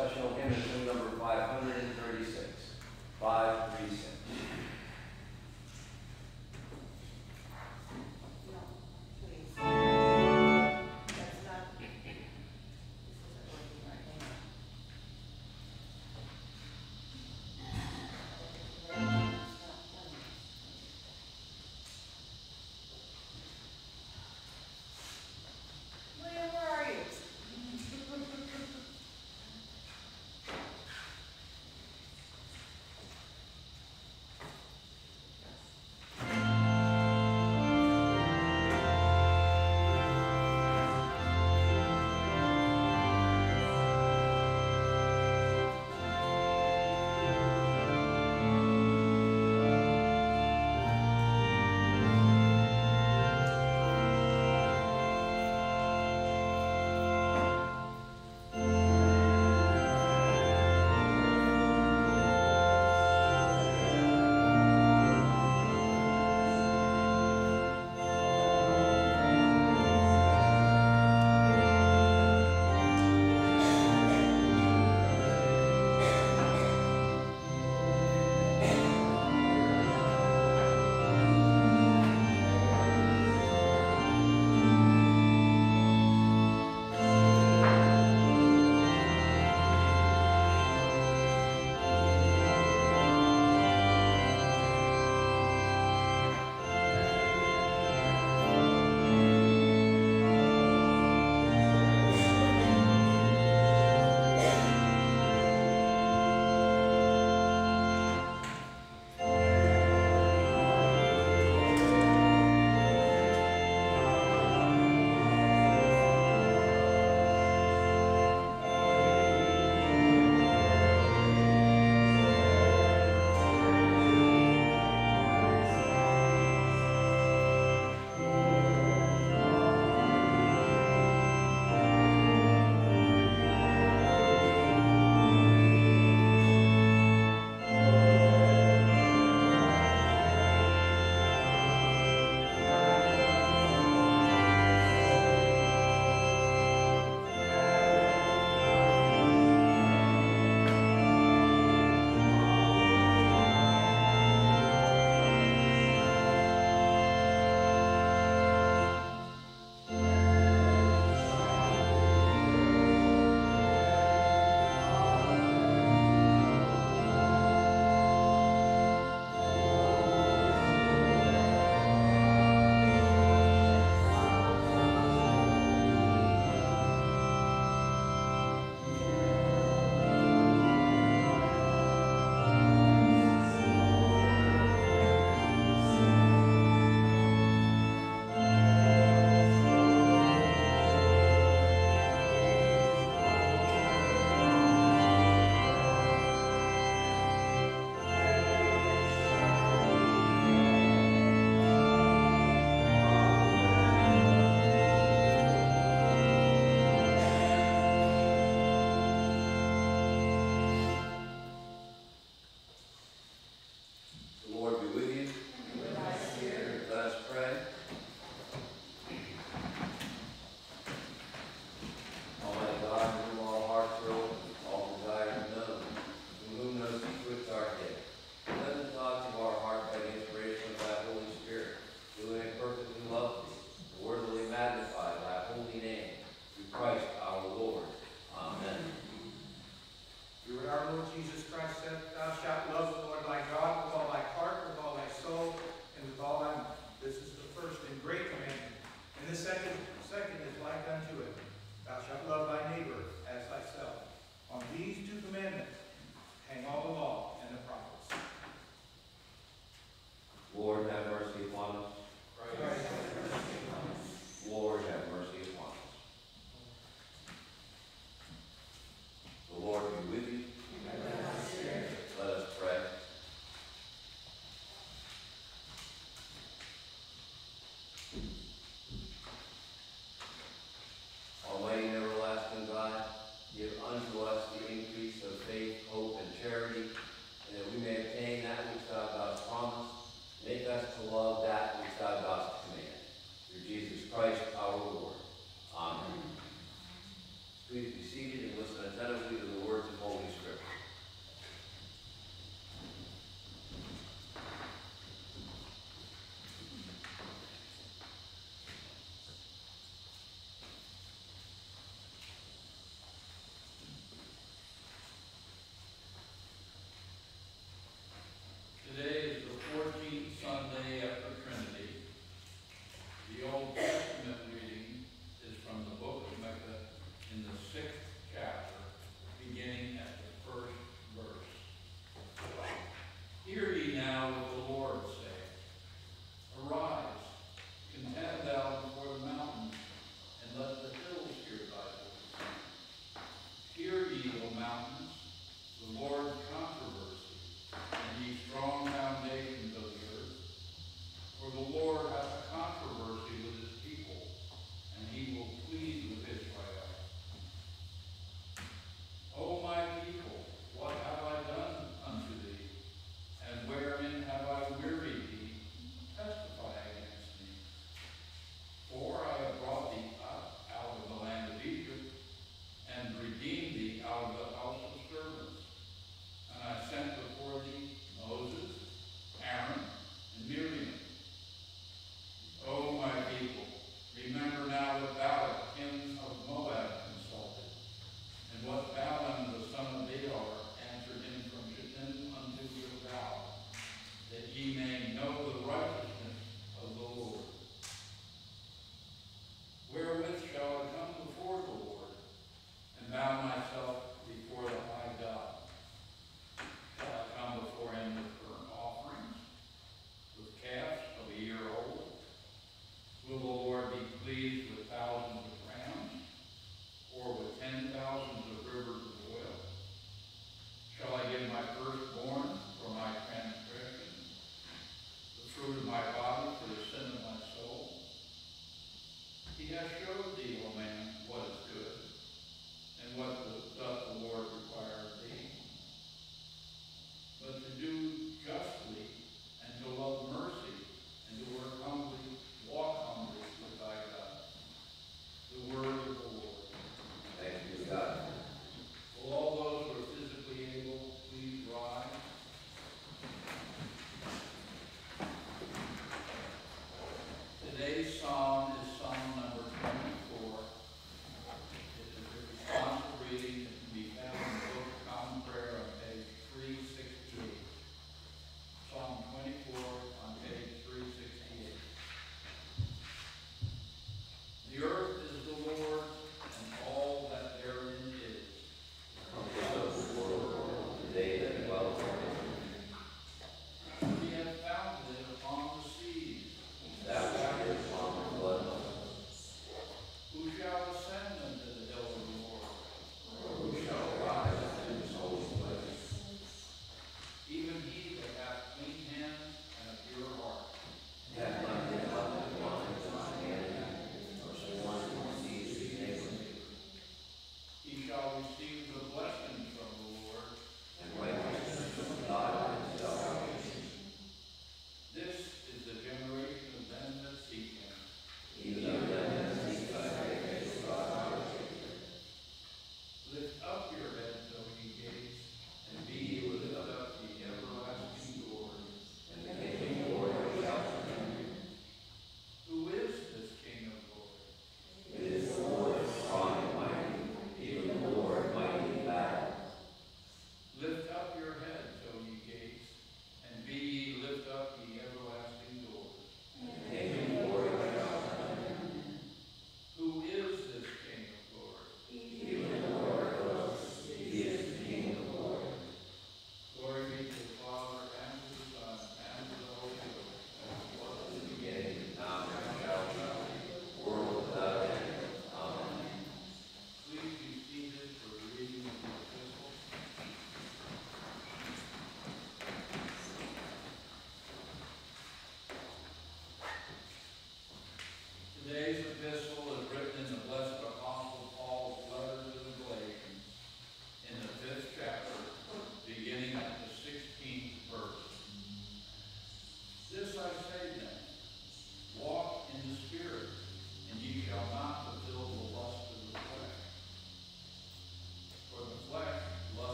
processional hymn and tune number 536. 536.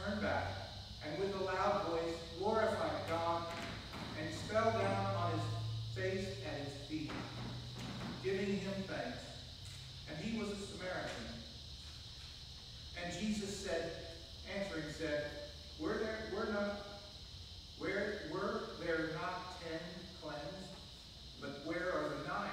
turned back, and with a loud voice glorified God, and fell down on his face at his feet, giving him thanks. And he was a Samaritan. And Jesus said, answering said, were there not 10 cleansed? But where are the 9?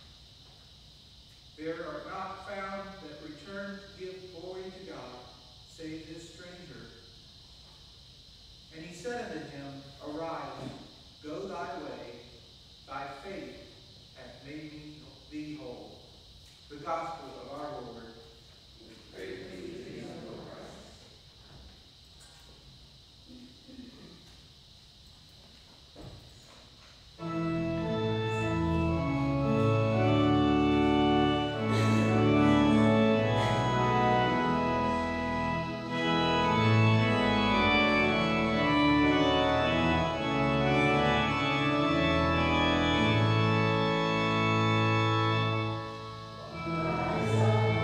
There are not found that return to give glory to God, save this stranger. And he said unto him, arise, go thy way, thy faith hath made thee whole. The gospel of our Lord. Praise be to thee, O Lord Christ. Thank you.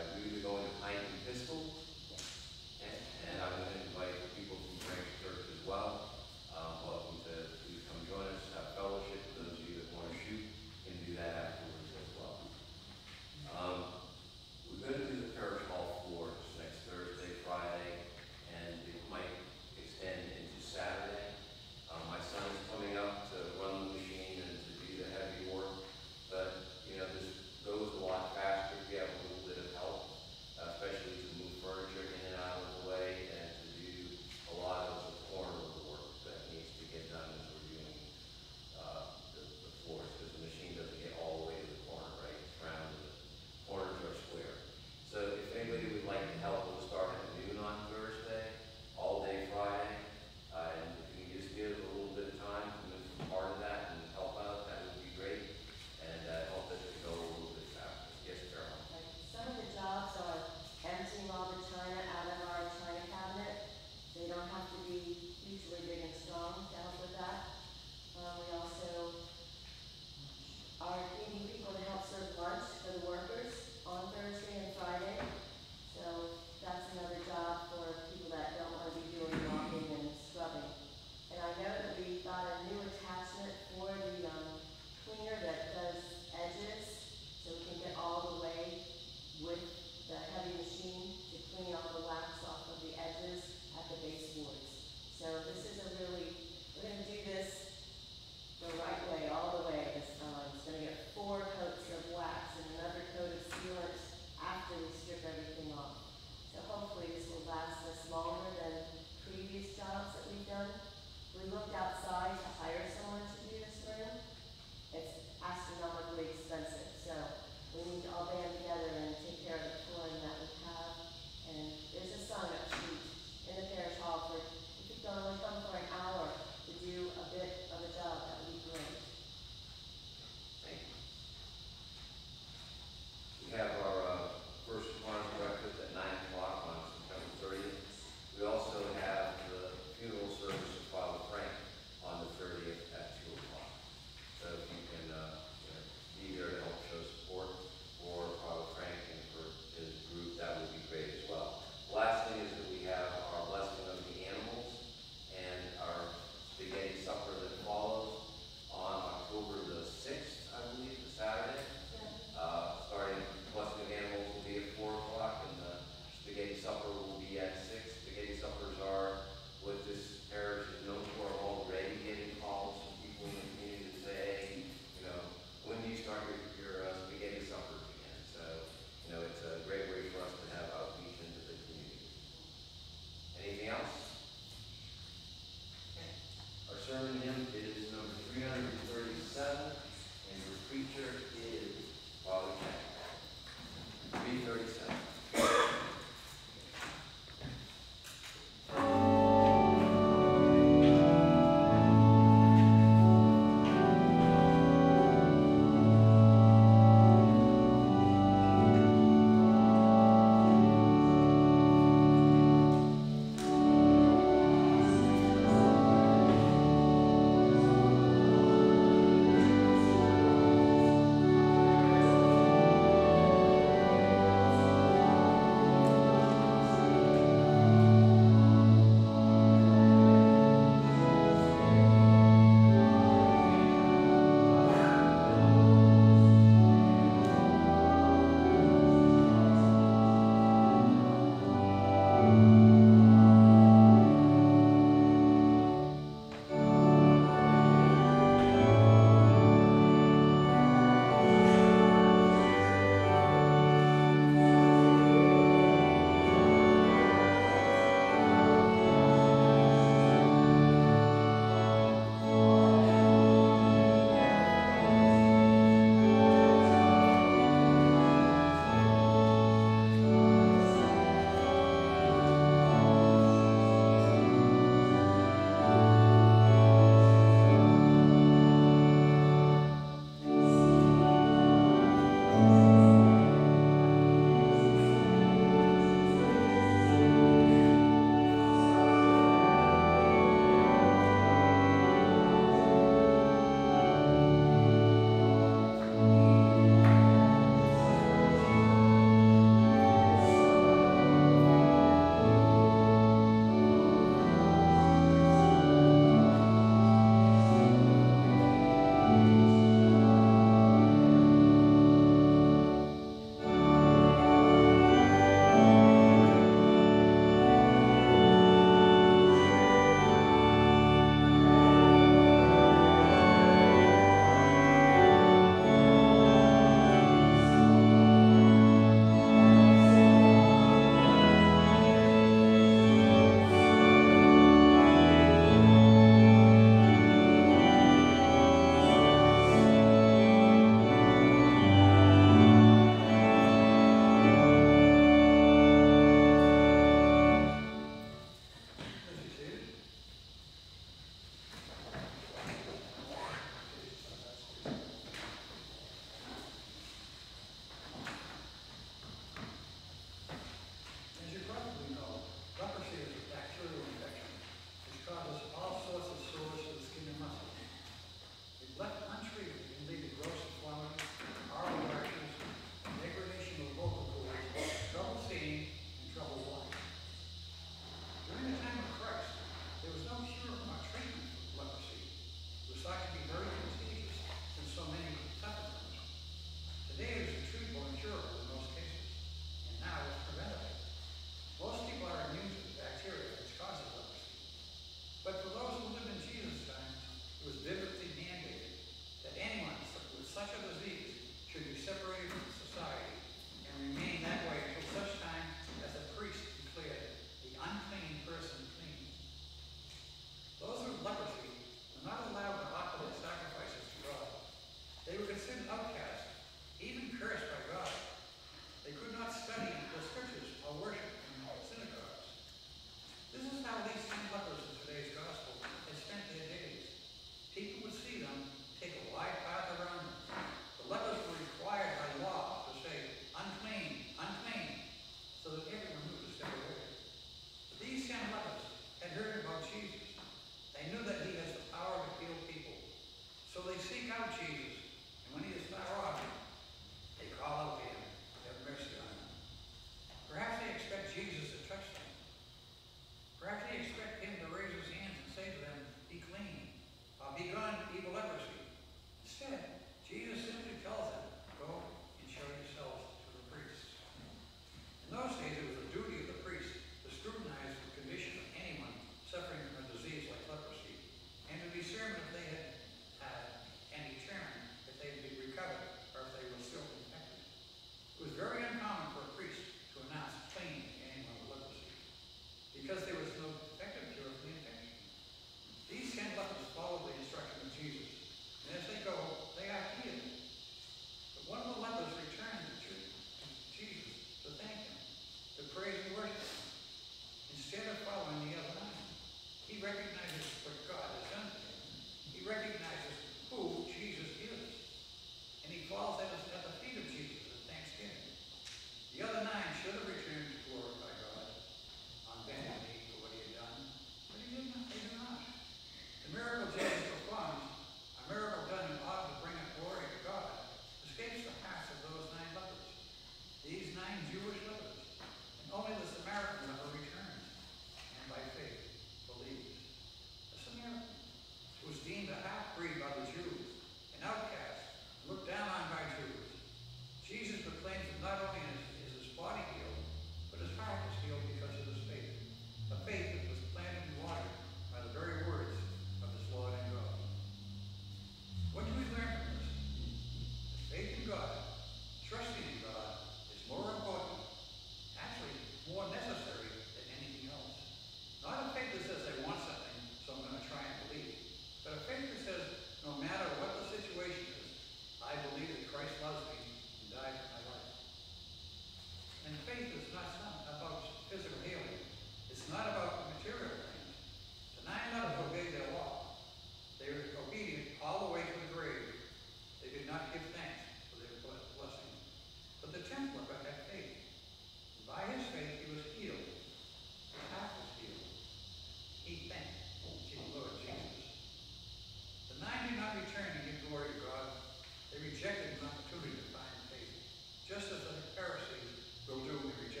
falls at the feet of Jesus at Thanksgiving. The other 9 should have returned to glorify God on bended knee for what he had done, but he did not. They did not. The miracle Jesus performed, a miracle done in order to bring up glory to God, escapes the hearts of those 9 lepers. These 9 Jewish lepers, and only the Samaritan leper returns, and by faith believes. The Samaritan, who was deemed a half-breed by the Jews, an outcast, looked down on by Jews. Jesus proclaims that not only is his body healed, but his heart is healed because of his faith. A faith that was planted and watered by the very words of his Lord and God. What do we learn from this? Faith in God, trusting in God, is more important, actually more necessary than anything else. Not a faith that says I want something, so I'm going to try and believe, but a faith that says no matter what the situation is, I believe that Christ loves me and died for my life. And faith is not about physical healing. It's not about material things. The 9 lepers obeyed their law. They were obedient all the way to the grave. They did not give thanks for their blessing. But the 10th leper had faith. And by his faith, he was healed. His heart was healed. He thanked Lord Jesus. The 9 did not return to give glory to God. They rejected an opportunity to find faith, just as the Pharisees will do when they reject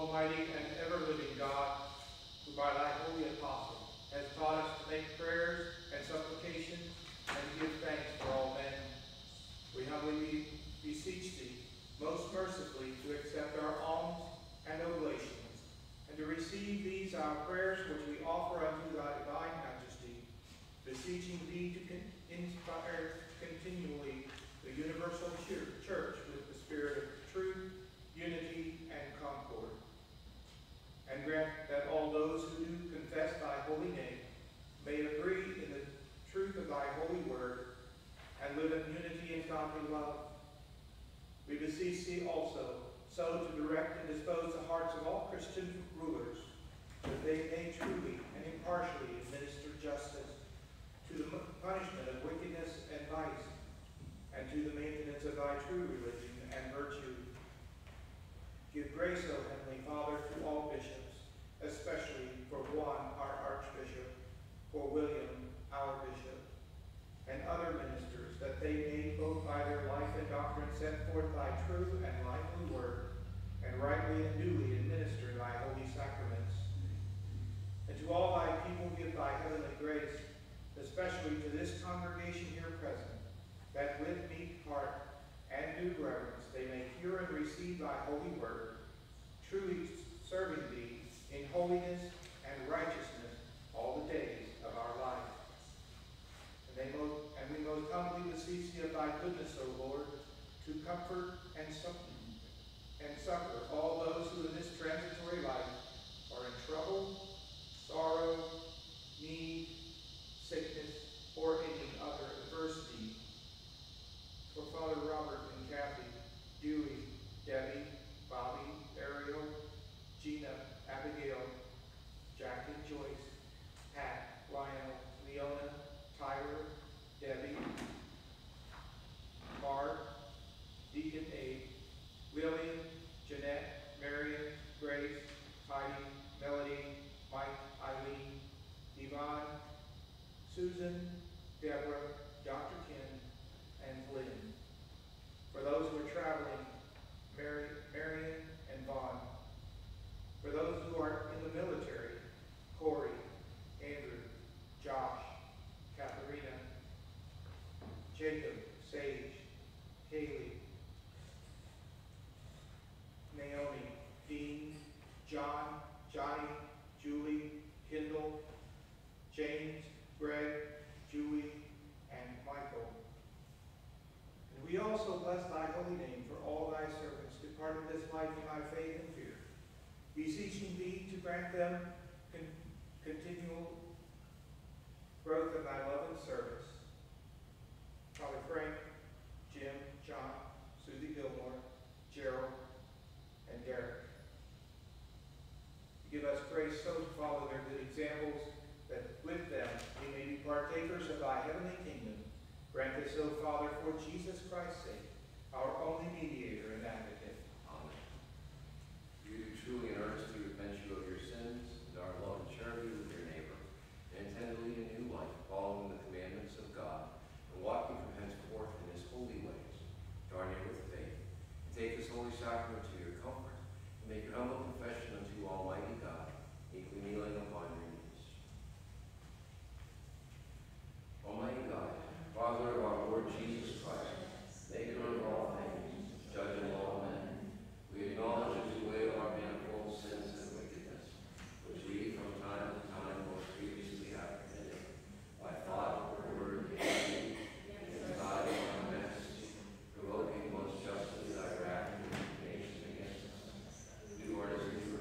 Almighty and ever-living God, who by thy holy apostle has taught us to make prayers and supplications and give thanks for all men, we humbly beseech thee most mercifully to accept our alms and oblations, and to receive these our prayers which we offer unto thy divine majesty, beseeching thee to inspire continually the universal church with the spirit of truth, unity, and concord. And grant that all those who do confess thy holy name may agree in the truth of thy holy word and live in unity and godly love. We beseech thee also so to direct and dispose the hearts of all Christian rulers, that they may truly and impartially administer justice to the punishment of wickedness and vice, and to the maintenance of thy true religion and virtue. Give grace, O Heavenly Father, to all bishops, especially for Juan, our Archbishop, for William, our Bishop, and other ministers, that they may both by their life and doctrine set forth thy true and lively word, and rightly and duly administer thy holy sacraments. And to all thy people give thy heavenly grace, especially to this congregation here present, that with meek heart and due reverence they may hear and receive thy holy word, truly serving thee in holiness and righteousness all the days of our life. And we most humbly beseech thee of thy goodness, O Lord, to comfort and succor all those who in this transitory life are in trouble, sorrow, need, sickness, or any other adversity. For Father Robert and Kathy, Dewey, Debbie, Bobby, Ariel, Gina, Abigail, Jack and Joyce, Pat, Lionel, Leona, Tyler, Debbie, Barb, Deacon Abe, William, Jeanette, Marion, Grace, Heidi, Melody, Mike, Eileen, Yvonne, Susan, Deborah, Dr. Ken, and Lynn. For those who are traveling, Marion and Vaughn. For those who are in the military, Corey, Andrew, Josh, Katharina, Jacob, Sage, Kaylee, Naomi, Dean, John, Johnny, Julie, Kendall, James, Greg, Julie, and Michael. And we also bless thy holy name for all thy servants departed this life in thy faith and fear, beseeching thee to grant them continual growth in thy love and service. Father Frank, Jim, John, Susie Gilmore, Gerald, and Derek. Give us grace so to follow their good examples, that with them we may be partakers of thy heavenly kingdom. Grant this, O Father, for Jesus Christ's sake, our only mediator and advocate. Amen. You truly and earnestly repent you of your sins, and our love and charity with your neighbor, and intend to lead a new life, following the commandments of God, and walking from henceforth in his holy ways. Join in with faith, and take this holy sacrament to your comfort, and make your humble confession unto Almighty God, meekly kneeling upon your knees. Almighty God, Father of our Lord Jesus Christ, maker of all things, judge of all men, we acknowledge and bewail our manifold sins and wickedness, which we from time to time most grievously have committed, by thought, word, deed, anxiety, and unmajesty, provoking most justly thy wrath and indignation against us. Do our as we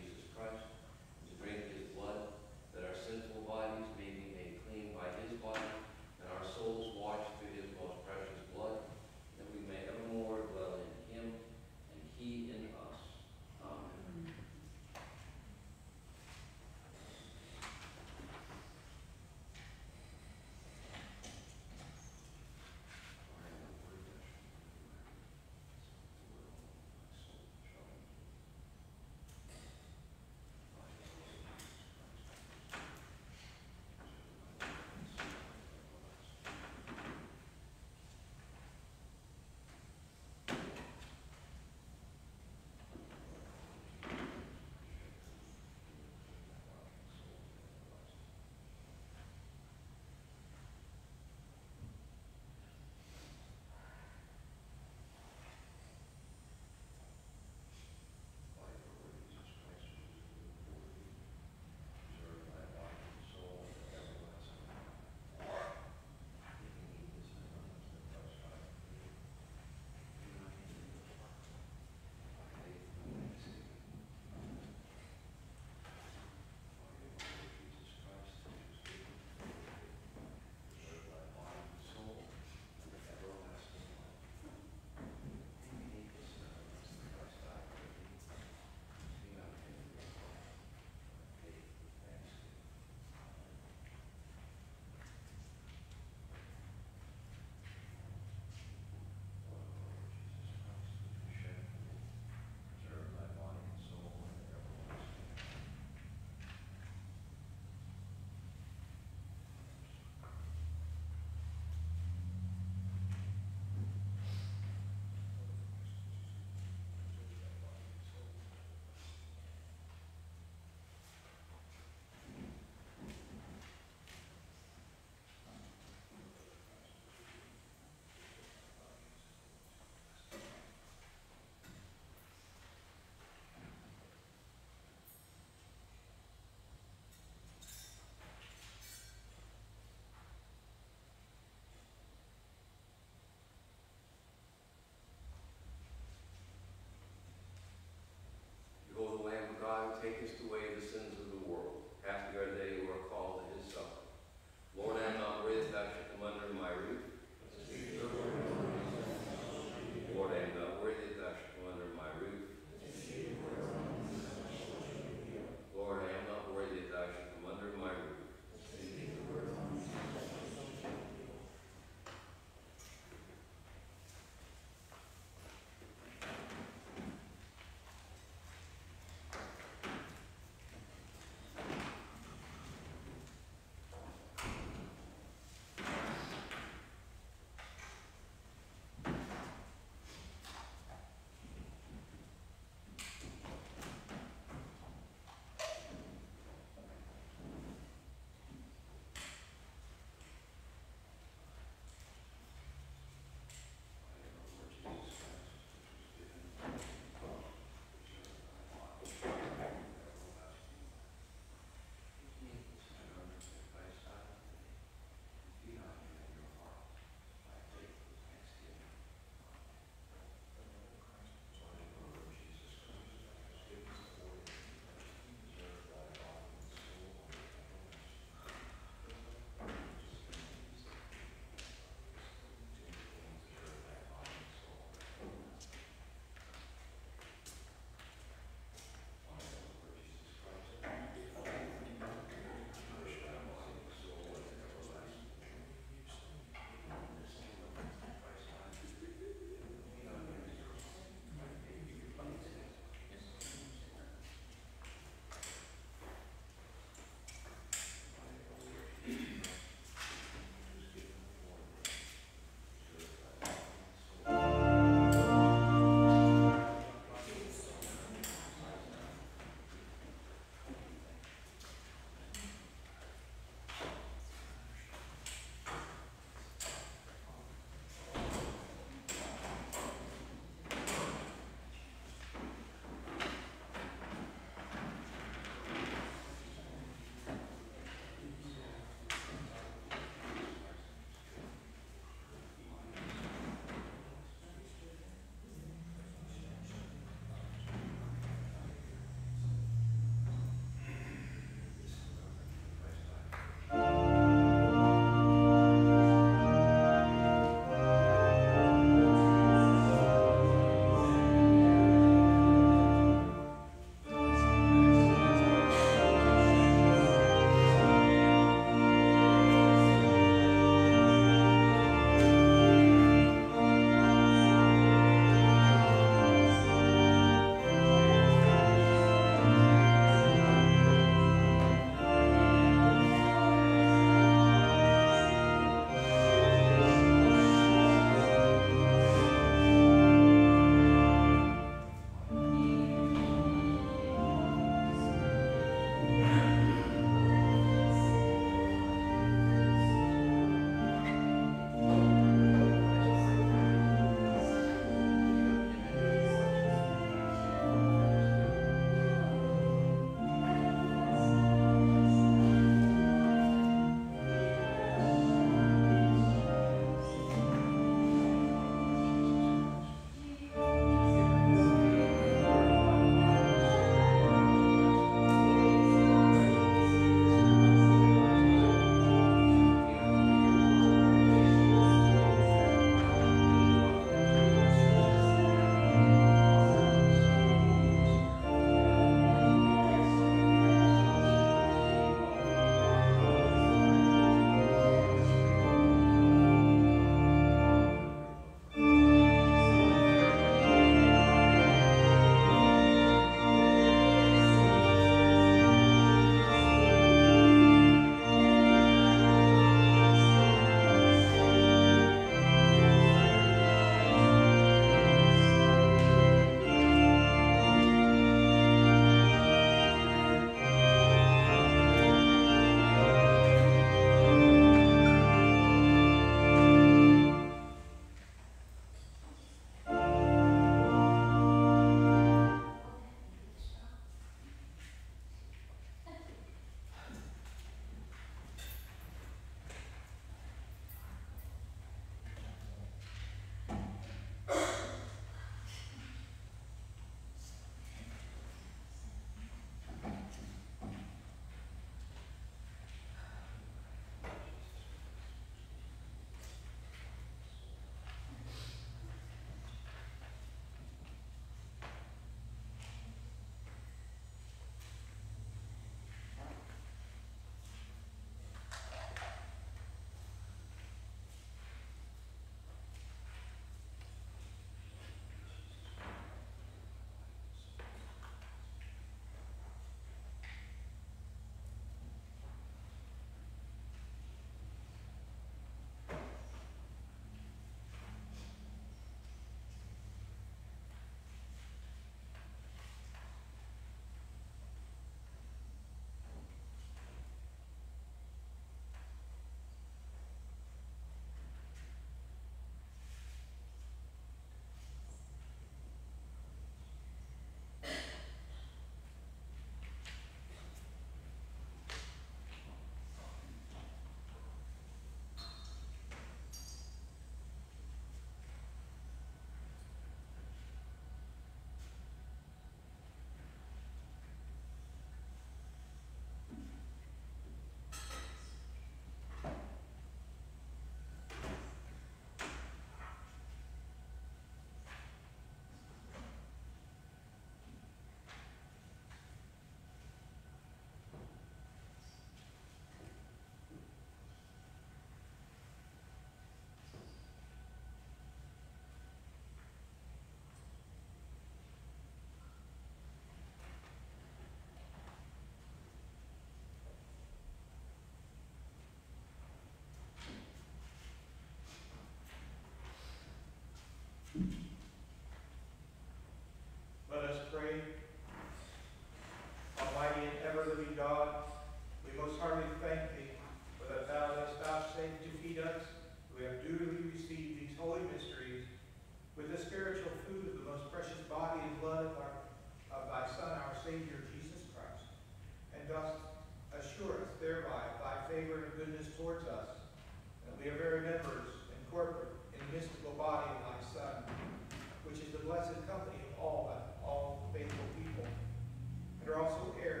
favor and goodness towards us, and we are very members and corporate in the mystical body of thy Son, which is the blessed company of all faithful people, and are also heirs